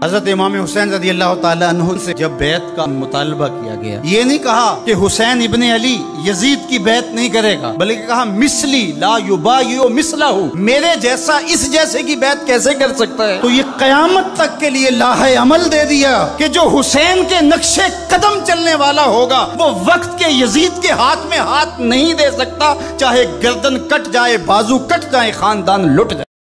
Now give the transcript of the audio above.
हज़रत इमाम हुसैन रज़ियल्लाहु ताला अन्हु से जब बैत का मुतालबा किया गया, ये नहीं कहा कि हुसैन इब्ने अली यजीद की बैत नहीं करेगा, बल्कि कहा मिसली ला युबायु मिसलहु, मेरे जैसा इस जैसे की बैत कैसे कर सकता है। तो ये कयामत तक के लिए लाहे अमल दे दिया कि जो हुसैन के नक्शे कदम चलने वाला होगा वो वक्त के यजीद के हाथ में हाथ नहीं दे सकता, चाहे गर्दन कट जाए, बाजू कट जाए, खानदान लुट जाए।